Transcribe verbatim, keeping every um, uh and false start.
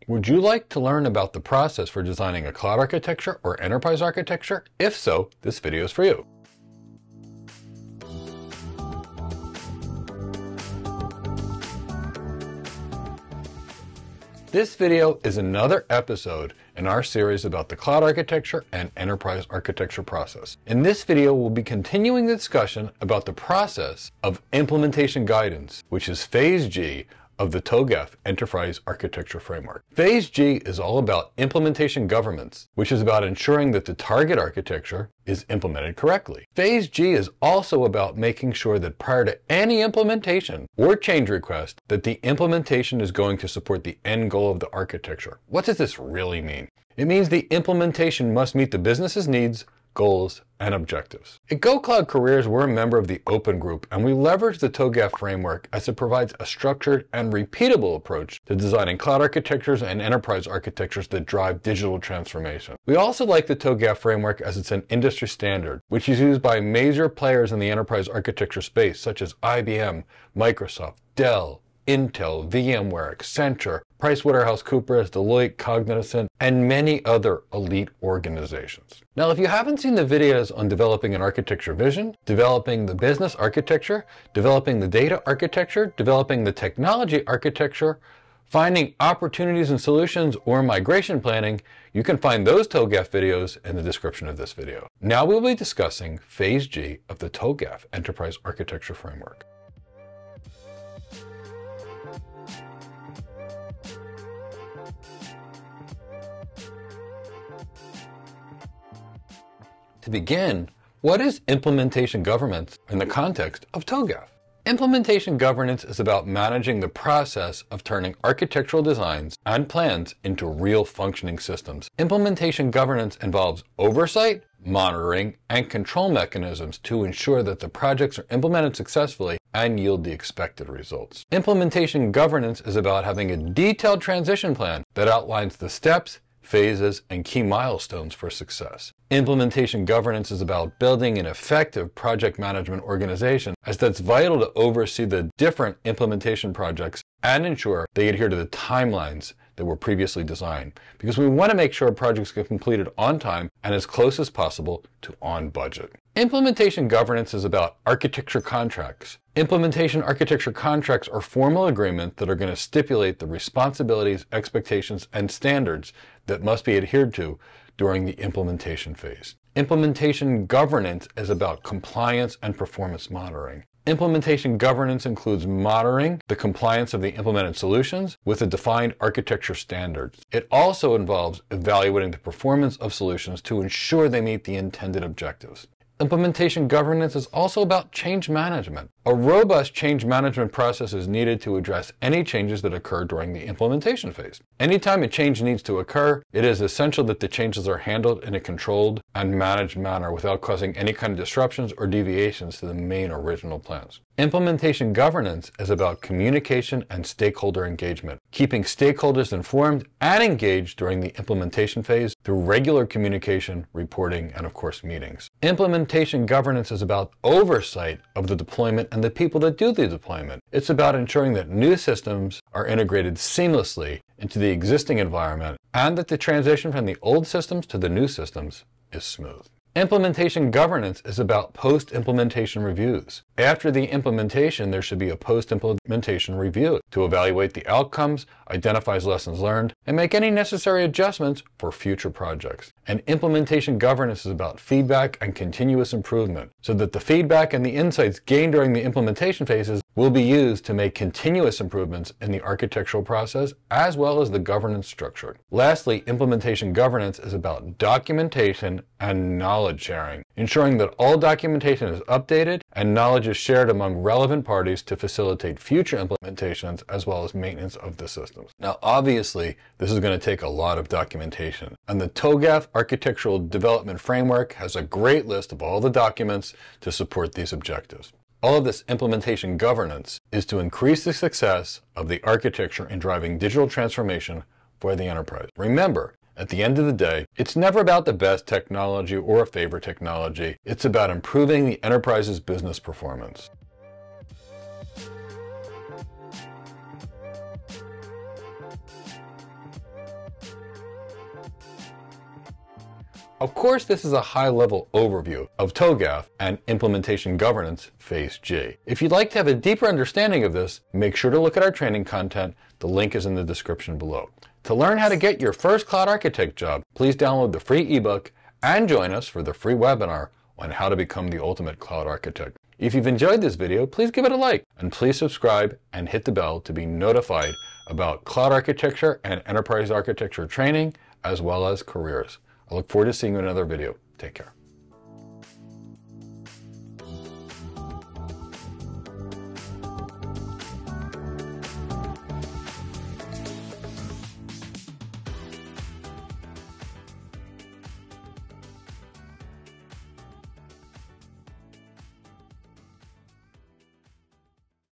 Would you like to learn about the process for designing a cloud architecture or enterprise architecture? If so, this video is for you. This video is another episode in our series about the cloud architecture and enterprise architecture process. In this video, we'll be continuing the discussion about the process of implementation guidance, which is Phase G of the TOGAF Enterprise Architecture Framework. Phase G is all about implementation governance, which is about ensuring that the target architecture is implemented correctly. Phase G is also about making sure that prior to any implementation or change request, that the implementation is going to support the end goal of the architecture. What does this really mean? It means the implementation must meet the business's needs, goals, and objectives. At GoCloud Careers, we're a member of the Open Group, and we leverage the TOGAF framework as it provides a structured and repeatable approach to designing cloud architectures and enterprise architectures that drive digital transformation. We also like the TOGAF framework as it's an industry standard, which is used by major players in the enterprise architecture space, such as I B M, Microsoft, Dell, Intel, VMware, Accenture, PricewaterhouseCoopers, Deloitte, Cognizant, and many other elite organizations. Now, if you haven't seen the videos on developing an architecture vision, developing the business architecture, developing the data architecture, developing the technology architecture, finding opportunities and solutions, or migration planning, you can find those TOGAF videos in the description of this video. Now we'll be discussing Phase G of the TOGAF Enterprise Architecture Framework. To begin, what is implementation governance in the context of TOGAF? Implementation governance is about managing the process of turning architectural designs and plans into real functioning systems. Implementation governance involves oversight, monitoring, and control mechanisms to ensure that the projects are implemented successfully and yield the expected results. Implementation governance is about having a detailed transition plan that outlines the steps, phases, and key milestones for success. Implementation governance is about building an effective project management organization, as that's vital to oversee the different implementation projects and ensure they adhere to the timelines that were previously designed, because we want to make sure projects get completed on time and as close as possible to on budget. Implementation governance is about architecture contracts. Implementation architecture contracts are formal agreements that are going to stipulate the responsibilities, expectations, and standards that must be adhered to during the implementation phase. Implementation governance is about compliance and performance monitoring. Implementation governance includes monitoring the compliance of the implemented solutions with the defined architecture standards. It also involves evaluating the performance of solutions to ensure they meet the intended objectives. Implementation governance is also about change management. A robust change management process is needed to address any changes that occur during the implementation phase. Anytime a change needs to occur, it is essential that the changes are handled in a controlled and managed manner without causing any kind of disruptions or deviations to the main original plans. Implementation governance is about communication and stakeholder engagement, keeping stakeholders informed and engaged during the implementation phase through regular communication, reporting, and of course meetings. Implementation governance is about oversight of the deployment and the people that do the deployment. It's about ensuring that new systems are integrated seamlessly into the existing environment and that the transition from the old systems to the new systems is smooth. Implementation governance is about post-implementation reviews. After the implementation, there should be a post-implementation review to evaluate the outcomes, identifies lessons learned, and make any necessary adjustments for future projects. And implementation governance is about feedback and continuous improvement, so that the feedback and the insights gained during the implementation phases will be used to make continuous improvements in the architectural process as well as the governance structure. Lastly, implementation governance is about documentation and knowledge sharing, ensuring that all documentation is updated and knowledge is shared among relevant parties to facilitate future implementations as well as maintenance of the systems. Now, obviously, this is going to take a lot of documentation, and the TOGAF Architectural Development Framework has a great list of all the documents to support these objectives. All of this implementation governance is to increase the success of the architecture in driving digital transformation for the enterprise. Remember, at the end of the day, it's never about the best technology or a favorite technology. It's about improving the enterprise's business performance. Of course, this is a high-level overview of TOGAF and Implementation Governance Phase G. If you'd like to have a deeper understanding of this, make sure to look at our training content. The link is in the description below. To learn how to get your first cloud architect job, please download the free ebook and join us for the free webinar on how to become the ultimate cloud architect. If you've enjoyed this video, please give it a like, and please subscribe and hit the bell to be notified about cloud architecture and enterprise architecture training, as well as careers. I look forward to seeing you in another video. Take care.